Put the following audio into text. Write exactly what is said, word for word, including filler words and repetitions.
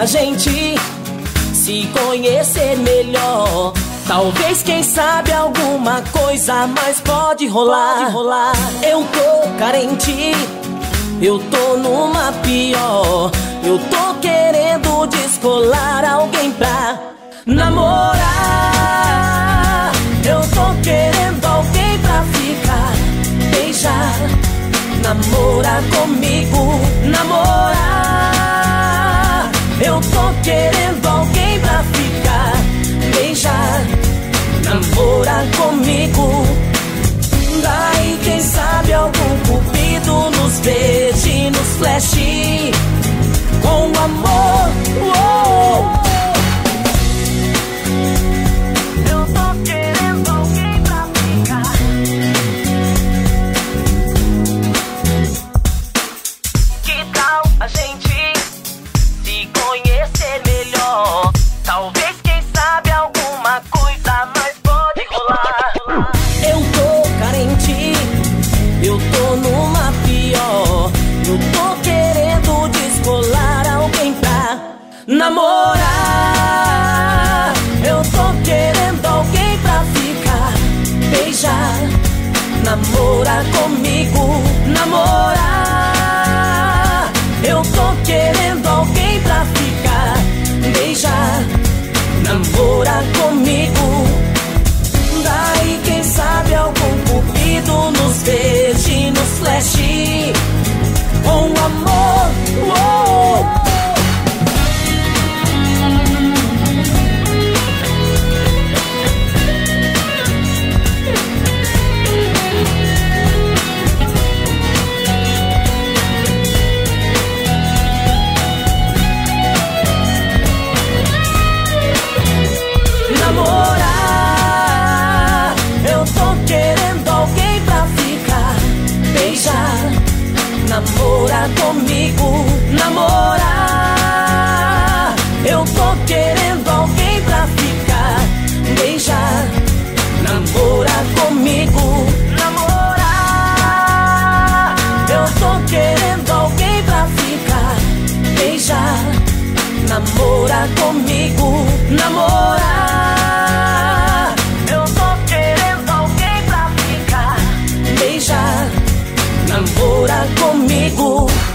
a gente se conhecer melhor. Talvez, quem sabe, alguma coisa mais pode rolar. Pode rolar. Eu tô carente, eu tô numa pior. Eu tô querendo descolar alguém pra namorar. Eu tô querendo alguém pra ficar, beijar, namorar comigo, namorar. Eu tô querendo alguém pra ficar, beijar, namorar comigo. Daí, quem sabe, algum cupido nos beije, nos fleche com amor. Uou! Eu tô querendo alguém pra ficar. Que tal a gente se conhecer melhor? Talvez, quem sabe, alguma coisa mais pode rolar. Eu tô carente, eu tô numa pior. Eu tô querendo descolar alguém pra namorar. Eu tô querendo alguém pra ficar, beijar, namorar comigo, namorar. Eu tô querendo alguém pra ficar, beijar, namorar comigo. Daí, quem sabe, algum cupido nos beije, nos fleche com amor. Uou! Namorar, eu tô querendo alguém pra ficar, beijar, namorar comigo, namorar. Eu tô querendo alguém pra ficar, beijar, namorar comigo, namorar. Eu tô querendo alguém pra ficar, beijar, namorar comigo, namorar. Eu tô querendo alguém pra ficar, beijar, namorar comigo.